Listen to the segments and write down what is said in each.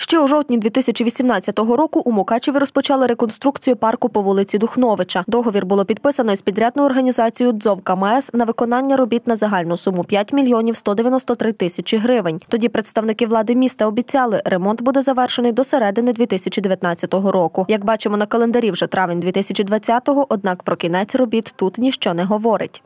Ще у жовтні 2018 року у Мукачеві розпочали реконструкцію парку по вулиці Духновича. Договір було підписано із підрядною організацією «ДЗОВ КМС» на виконання робіт на загальну суму 5 мільйонів 193 тисячі гривень. Тоді представники влади міста обіцяли, ремонт буде завершений до середини 2019 року. Як бачимо на календарі, вже травень 2020-го, однак про кінець робіт тут ніщо не говорить.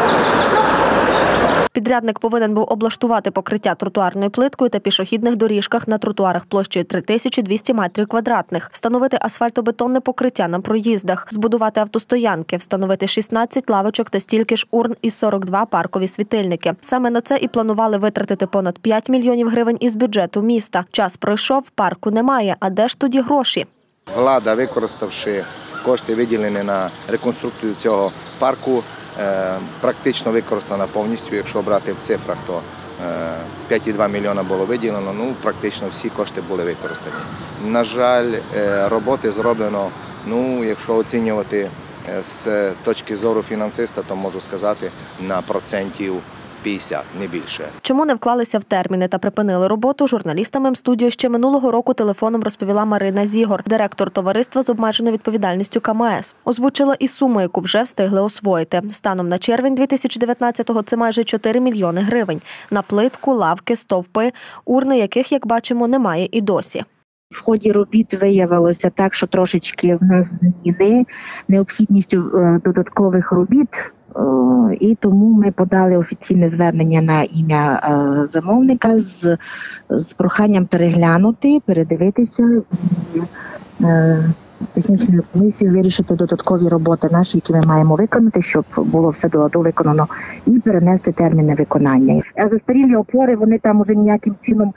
Підрядник повинен був облаштувати покриття тротуарною плиткою та пішохідних доріжках на тротуарах площею 3200 метрів квадратних, встановити асфальтобетонне покриття на проїздах, збудувати автостоянки, встановити 16 лавочок та стільки ж урн і 42 паркові світильники. Саме на це і планували витратити понад 5 мільйонів гривень із бюджету міста. Час пройшов, парку немає. А де ж тоді гроші? Влада, використавши кошти, виділені на реконструкцію цього парку, практично використана повністю. Якщо брати в цифрах, то 5,2 мільйона було виділено, практично всі кошти були використані. На жаль, роботи зроблено, якщо оцінювати з точки зору фінансиста, то можу сказати, на процентів 50, не більше. Чому не вклалися в терміни та припинили роботу, журналістам М-студіо ще минулого року телефоном розповіла Марина Зігор, директор товариства з обмеженою відповідальністю КМС. Озвучила і суму, яку вже встигли освоїти. Станом на червень 2019-го це майже 4 мільйони гривень. На плитку, лавки, стовпи, урни яких, як бачимо, немає і досі. В ході робіт виявилося так, що трошечки в нас зміни необхідністю додаткових робіт. І тому ми подали офіційне звернення на ім'я замовника з проханням переглянути, передивитися і технічною комісією вирішити додаткові роботи наші, які ми маємо виконати, щоб було все довиконано, і перенести терміни виконання. А застарілі опори, вони там уже ніяким чином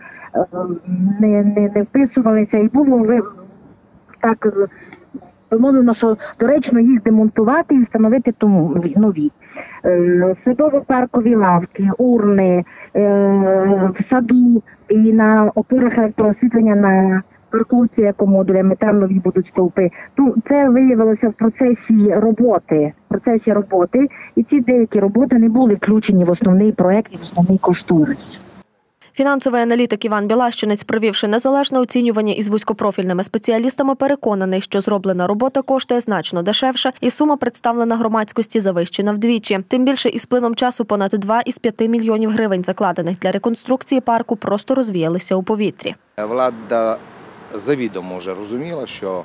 не вписувалися, і було так вимовлено, що доречно їх демонтувати і встановити нові. Садово-паркові лавки, урни, в саду і на опорах електроосвітлення на парковці екомодулями, там нові будуть стовпи. Це виявилося в процесі роботи, і ці деякі роботи не були включені в основний проект і в основний кошторис. Фінансовий аналітик Іван Білащинець, провівши незалежне оцінювання із вузькопрофільними спеціалістами, переконаний, що зроблена робота коштує значно дешевше і сума, представлена громадськості, завищена вдвічі. Тим більше із плином часу понад 2 із 5 мільйонів гривень, закладених для реконструкції парку, просто розвіялися у повітрі. Влада завідомо вже розуміла, що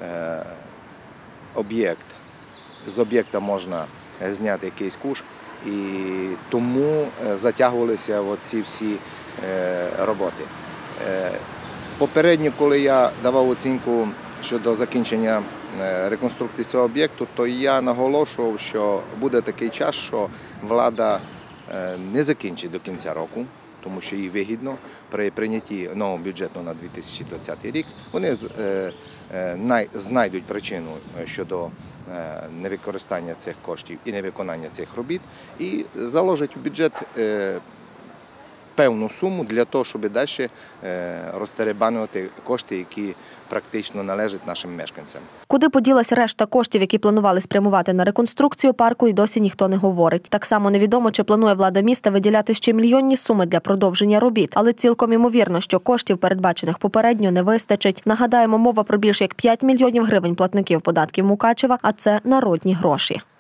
з об'єкта можна зняти якийсь куш, і тому затягувалися оці всі роботи. Попередньо, коли я давав оцінку щодо закінчення реконструкції цього об'єкту, то я наголошував, що буде такий час, що влада не закінчить до кінця року, тому що їй вигідно при прийнятті нового бюджету на 2020 рік. Вони знайдуть причину щодо невикористання цих коштів і невиконання цих робіт і заложать у бюджет певну суму для того, щоб далі розтеребанювати кошти, які практично належать нашим мешканцям. Куди поділась решта коштів, які планували спрямувати на реконструкцію парку, і досі ніхто не говорить. Так само невідомо, чи планує влада міста виділяти ще мільйонні суми для продовження робіт. Але цілком імовірно, що коштів, передбачених попередньо, не вистачить. Нагадаємо, мова про більш як 5 мільйонів гривень платників податків Мукачева, а це народні гроші.